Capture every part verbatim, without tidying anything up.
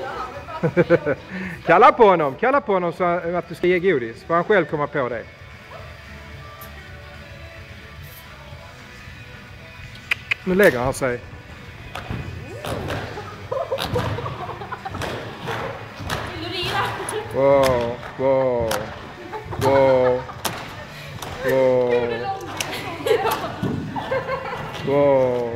Kalla på honom, kalla på honom så att du ska ge godis. För han själv kommer på det. Nu lägger han sig. Wow, wow, wow, wow, wow,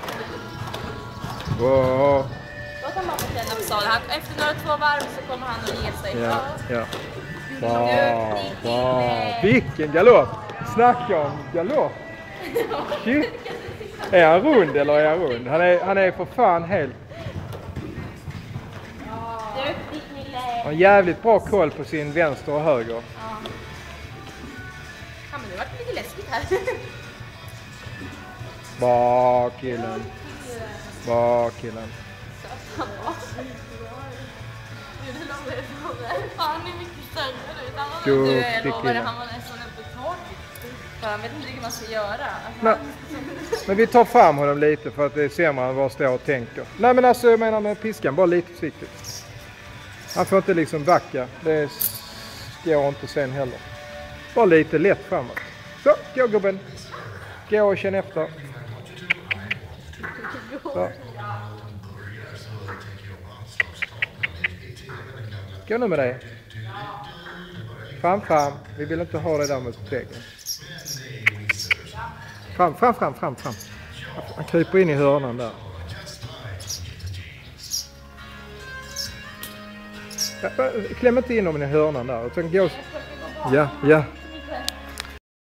wow. Låt han bara få känna på salen. Efter några två varv så kommer han att ge sig. Ja, ja. Wow, wow. Vilken galopp! Snacka om galopp! Shit. Är han rund eller är han rund? Han är, han är för fan helt... Han har jävligt bra koll på sin vänster och höger. Ja. Ja, men det var lite läskigt här. Bra killen. Bra killen. Han är mycket större nu. Duktig kille. Han var nästan uppe torrt. För han vet inte vad man ska göra. Alltså, Nej. Men vi tar fram honom lite för att det ser man vad står och tänker. Nej men alltså jag menar med piskan, bara lite försiktigt. Han får inte liksom backa. Det går inte sen heller. Bara lite lätt framåt. Så, gå gubben. Gå och känn efter. Så. Gå nu med dig. Fram, fram. Vi vill inte ha det där mot väggen. Fram, fram, fram, fram, fram. Han kryper in i hörnan där. Kläm inte in om i hörnan där. Utan gå... Ja, ja.